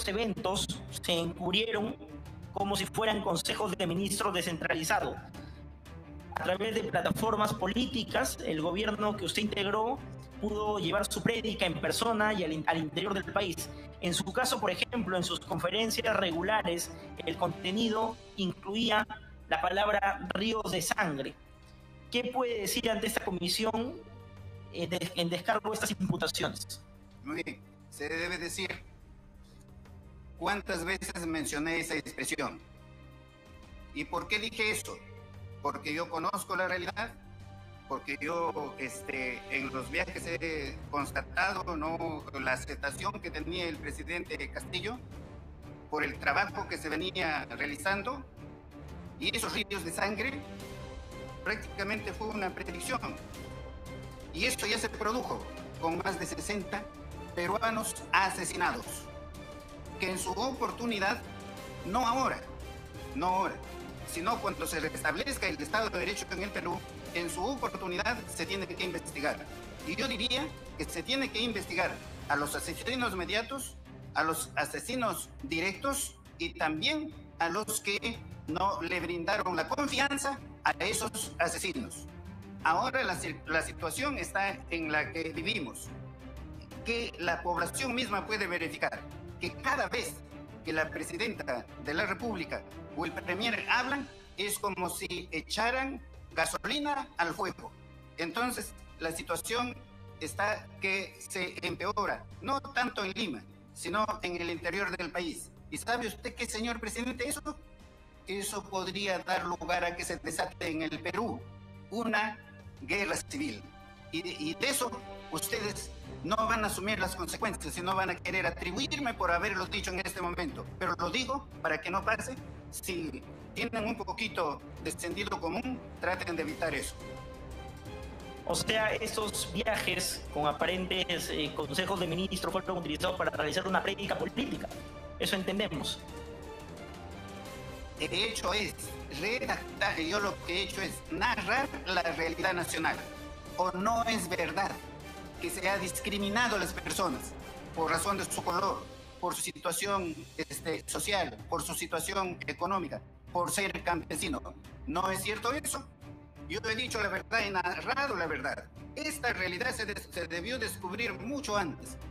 estos eventos se encubrieron como si fueran consejos de ministros descentralizados. A través de plataformas políticas, el gobierno que usted integró pudo llevar su prédica en persona y al interior del país. En su caso, por ejemplo, en sus conferencias regulares, el contenido incluía la palabra ríos de sangre. ¿Qué puede decir ante esta comisión en descargo de estas imputaciones? Muy bien, se debe decir cuántas veces mencioné esa expresión. ¿Y por qué dije eso? Porque yo conozco la realidad, porque yo en los viajes he constatado, ¿no?, la aceptación que tenía el presidente Castillo por el trabajo que se venía realizando, y esos ríos de sangre prácticamente fue una predicción. Y esto ya se produjo con más de 60 peruanos asesinados, que en su oportunidad, no ahora, sino cuando se restablezca el Estado de Derecho en el Perú, en su oportunidad se tiene que investigar. Y yo diría que se tiene que investigar a los asesinos mediatos, a los asesinos directos y también a los que no le brindaron la confianza a esos asesinos. Ahora la situación está en la que vivimos, que la población misma puede verificar, que cada vez que la presidenta de la República o el premier hablan, es como si echaran gasolina al fuego. Entonces, la situación está que se empeora, no tanto en Lima, sino en el interior del país. ¿Y sabe usted qué, señor presidente, eso podría dar lugar a que se desate en el Perú una guerra civil? Y de eso ustedes no van a asumir las consecuencias, sino van a querer atribuirme por haberlo dicho en este momento. Pero lo digo para que no pase. Si tienen un poquito de sentido común, traten de evitar eso. O sea, estos viajes con aparentes consejos de ministros fueron utilizados para realizar una prédica política. Eso entendemos. He hecho es redactar, yo lo que he hecho es narrar la realidad nacional. ¿O no es verdad que se ha discriminado a las personas por razón de su color, por su situación social, por su situación económica, por ser campesino? ¿No es cierto eso? Yo he dicho la verdad, he narrado la verdad. Esta realidad se debió descubrir mucho antes.